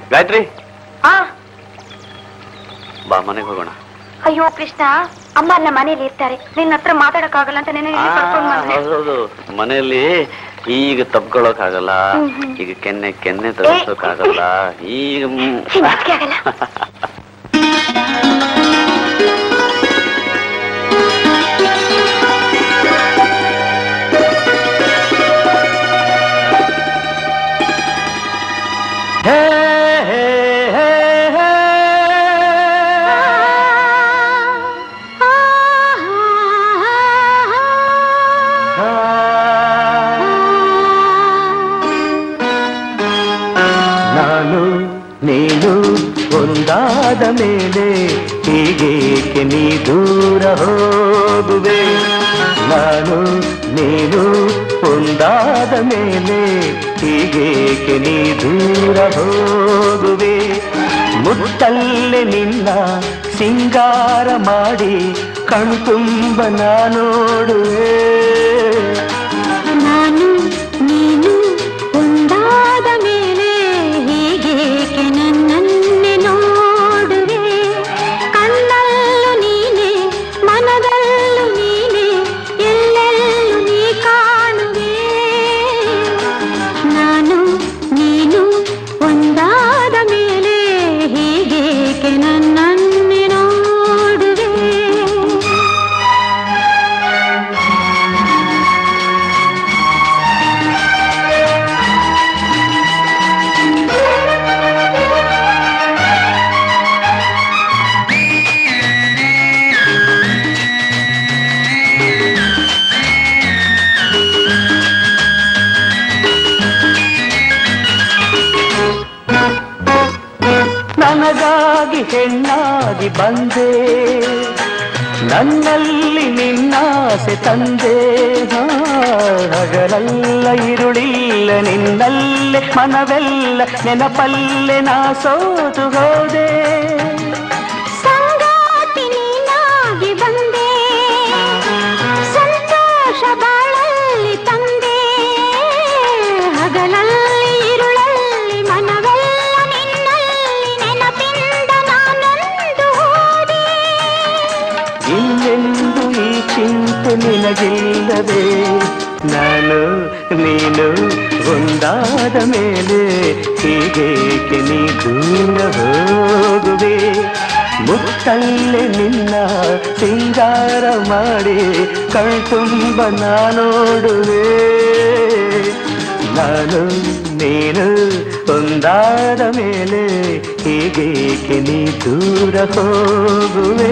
ಗಾಯತ್ರಿ ಬಾ ಮನೆಗೆ ಹೋಗೋಣ. ಅಯ್ಯೋ ಕೃಷ್ಣ, ಅಮ್ಮ ಅಲ್ಲ ಮನೇಲಿ ಇರ್ತಾರೆ, ನಿನ್ನ ಹತ್ರ ಮಾತಾಡಕ್ಕಾಗಲ್ಲ ಅಂತ ಹೌದು, ಮನೆಯಲ್ಲಿ ಈಗ ತಪ್ಕೊಳಕ್ ಆಗಲ್ಲ, ಈಗ ಕೆನ್ನೆ ಕೆನ್ನೆ ತಗೋಕ್ಕಾಗಲ್ಲ, ಈಗ ಒಂದಾದ ಮೇಲೆ ಹೀಗೇಕೆ ನೀ ದೂರ ಹೋಗುವೆ, ನಾನು ನೀನು ಒಂದಾದ ಮೇಲೆ ಹೀಗೇಕೆ ನೀ ದೂರ ಹೋಗುವೆ, ಮುತ್ತಲ್ಲೇ ನಿನ್ನ ಸಿಂಗಾರ ಮಾಡಿ ಕಣ್ತುಂಬ ನೋಡುವೆ, ನಾನು ನೀನು ಒಂದಾದ ಮೇಲೆ ಹೀಗೇಕೆ ನನ್ನನ್ನೇ ನೋಡುವೆ, ಕಣ್ಣಲ್ಲೂ ನೀನೆ ಮನದಲ್ಲೂ ನೀನೆ ಎಲ್ಲೆಲ್ಲೂ ನೀ ಕಾಣುವೆ, ನಾನು ನೀನು ಒಂದಾದ ಮೇಲೆ ಹೀಗೇಕೆ ನನ್ನನ್ನೇ ನೋಡುವೆ. ನನಗಾಗಿ ಹೆಣ್ಣಾಗಿ ಬಂದೆ, ನನ್ನಲ್ಲಿ ನಿನ್ನಾಸೆ ತಂದೆ, ಹಗಲೆಲ್ಲ ಇರುಳಿಲ್ಲ ನಿನ್ನಲ್ಲೇ ಮನವೆಲ್ಲ ನೆನಪಲ್ಲೇ ನಾ ಸೋತು ಹೋದೆ, ಸಂಗಾತಿ ನೀನಾಗಿ ಬಂದೆ, ಸಂತೋಷ ಬಾಳಲ್ಲಿ ತಂದೆ, ಹಗಲಲ್ಲಿ ಇರುಳಲ್ಲಿ ಮನವೆಲ್ಲ ನಿನ್ನಲ್ಲಿ ನೆನಪಿಂದ ನಾನೊಂದು ಹೋದೆ, ಇನ್ನೆಂದು ಈ ಚಿಂತೆ ನಿನಗಿಲ್ಲದೆ, ನಾನು ನೀನು ಒಂದಾದ ಮೇಲೆ ಹೀಗೇಕೆ ನೀ ದೂರ ಹೋಗುವೆ, ಮುತ್ತಲ್ಲೇ ನಿನ್ನ ಸಿಂಗಾರ ಮಾಡಿ ಕಣ್ತುಂಬ ನೋಡುವೆ, ನಾನು ನೀನು ಒಂದಾದ ಮೇಲೆ ಹೀಗೇಕೆ ನೀ ದೂರ ಹೋಗುವೆ.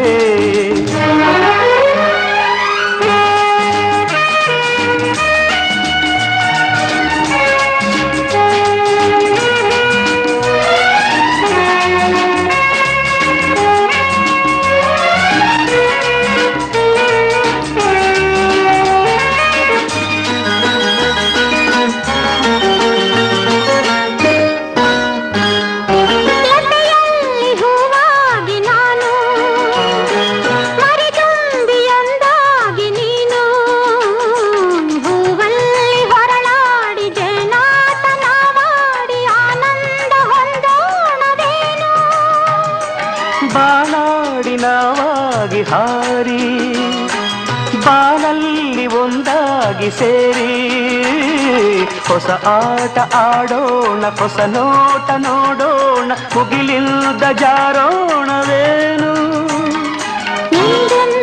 ಬಾನಾಡಿನವಾಗಿ ಹಾರಿ ಬಾನಲ್ಲಿ ಒಂದಾಗಿ ಸೇರಿ ಹೊಸ ಆಟ ಆಡೋಣ, ಹೊಸ ನೋಟ ನೋಡೋಣ, ಮುಗಿಲಿಲ್ಲದ ಜಾರೋಣವೇನು.